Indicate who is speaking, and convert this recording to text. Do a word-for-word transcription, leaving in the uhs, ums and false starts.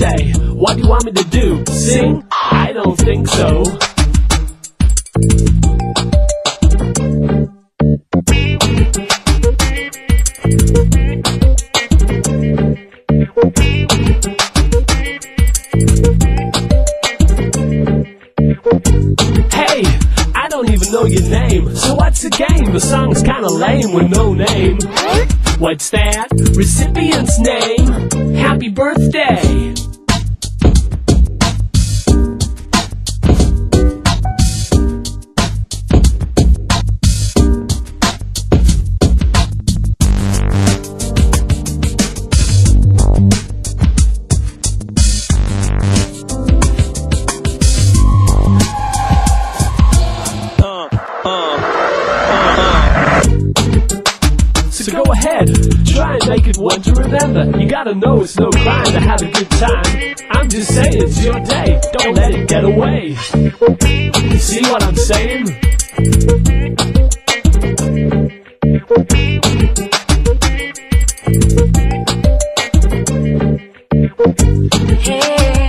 Speaker 1: birthday. What do you want me to do? Sing? I don't think so. Hey, I don't even know your name, so what's the game? The song's kinda lame with no name. What's that? Recipient's name? Happy birthday! So go ahead, try and make it one to remember. You gotta know it's no crime to have a good time. I'm just saying it's your day, don't let it get away. You see what I'm saying?
Speaker 2: Hey.